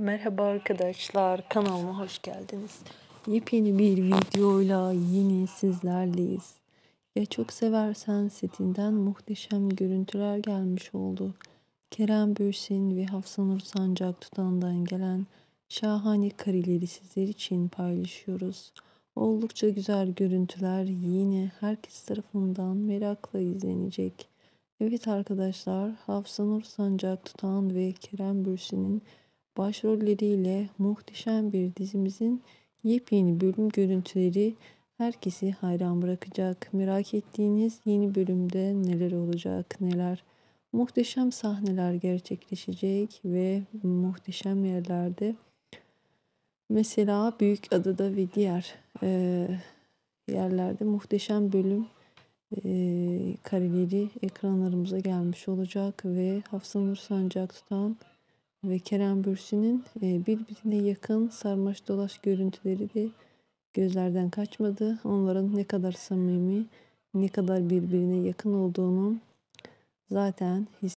Merhaba arkadaşlar, kanalıma hoş geldiniz. Yepyeni bir videoyla yine sizlerleyiz. Ya çok seversen setinden muhteşem görüntüler gelmiş oldu. Kerem Bürsin ve Hafsanur Sancak Tutan'dan gelen şahane kareleri sizler için paylaşıyoruz. Oldukça güzel görüntüler yine herkes tarafından merakla izlenecek. Evet arkadaşlar, Hafsanur Sancak Tutan ve Kerem Bürsin'in başrolleriyle muhteşem bir dizimizin yepyeni bölüm görüntüleri herkesi hayran bırakacak. Merak ettiğiniz yeni bölümde neler olacak, neler muhteşem sahneler gerçekleşecek ve muhteşem yerlerde. Mesela Büyükada'da ve diğer yerlerde muhteşem bölüm kareleri ekranlarımıza gelmiş olacak ve Hafsanur Sancak Tutan ve Kerem Bürsin'in birbirine yakın sarmaş dolaş görüntüleri de gözlerden kaçmadı. Onların ne kadar samimi, ne kadar birbirine yakın olduğunu zaten